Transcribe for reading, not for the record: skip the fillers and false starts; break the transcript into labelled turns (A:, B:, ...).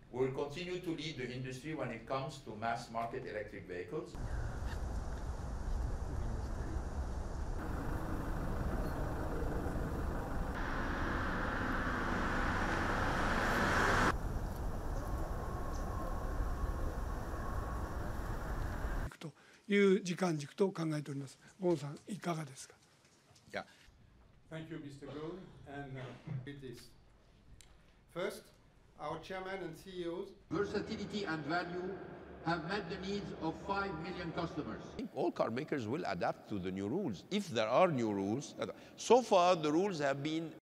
A: We will continue to lead the industry when it comes to mass market electric vehicles.
B: Yeah.
C: Thank you, Mr. Ghosn. And it is first, our chairman and CEOs.
D: Versatility and value have met the needs of 5 million customers.
B: All car makers will adapt to the new rules, if there are new rules. So far, the rules have been